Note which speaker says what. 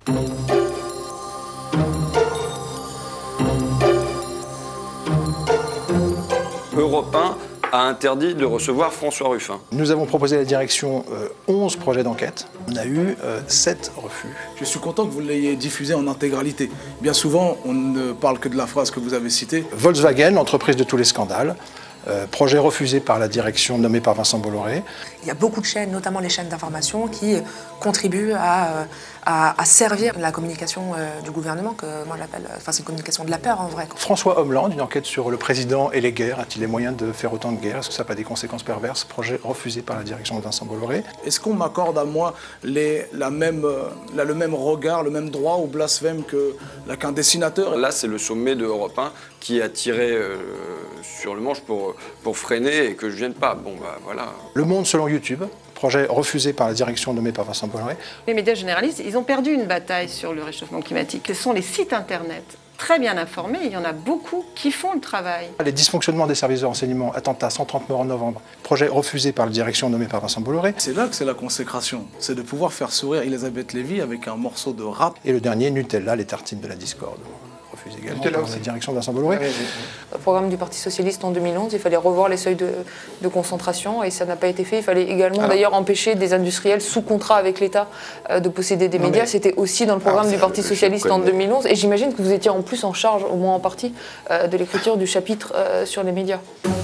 Speaker 1: Europe 1 a interdit de recevoir François Ruffin.
Speaker 2: Nous avons proposé à la direction 11 projets d'enquête. On a eu 7 refus.
Speaker 3: Je suis content que vous l'ayez diffusé en intégralité. Bien souvent, on ne parle que de la phrase que vous avez citée.
Speaker 2: Volkswagen, entreprise de tous les scandales. Projet refusé par la direction nommée par Vincent Bolloré.
Speaker 4: Il y a beaucoup de chaînes, notamment les chaînes d'information, qui contribuent à servir la communication du gouvernement, que moi j'appelle, enfin c'est une communication de la peur en vrai.
Speaker 2: François Homeland, une enquête sur le président et les guerres. A-t-il les moyens de faire autant de guerres? Est-ce que ça n'a pas des conséquences perverses? Projet refusé par la direction de Vincent Bolloré.
Speaker 3: Est-ce qu'on m'accorde à moi le même regard, le même droit au blasphème qu'un dessinateur?
Speaker 1: Là, c'est le sommet de Europe 1 qui a tiré sur le manche pour freiner et que je vienne pas. Bon, bah voilà.
Speaker 2: Le Monde selon YouTube. Projet refusé par la direction nommée par Vincent Bolloré.
Speaker 5: Les médias généralistes, ils ont perdu une bataille sur le réchauffement climatique. Ce sont les sites internet très bien informés, il y en a beaucoup qui font le travail.
Speaker 2: Les dysfonctionnements des services de renseignement, attentats, 130 morts en novembre, projet refusé par la direction nommée par Vincent Bolloré.
Speaker 3: C'est là que c'est la consécration, c'est de pouvoir faire sourire Elisabeth Lévy avec un morceau de rap.
Speaker 2: Et le dernier, Nutella, les tartines de la discorde. Refusé également par la direction de Vincent Bolloré.
Speaker 6: Au programme du Parti Socialiste en 2011, il fallait revoir les seuils de concentration et ça n'a pas été fait. Il fallait également d'ailleurs empêcher des industriels sous contrat avec l'État de posséder des médias. C'était aussi dans le programme du Parti Socialiste en 2011 et j'imagine que vous étiez en plus en charge, au moins en partie, de l'écriture du chapitre sur les médias.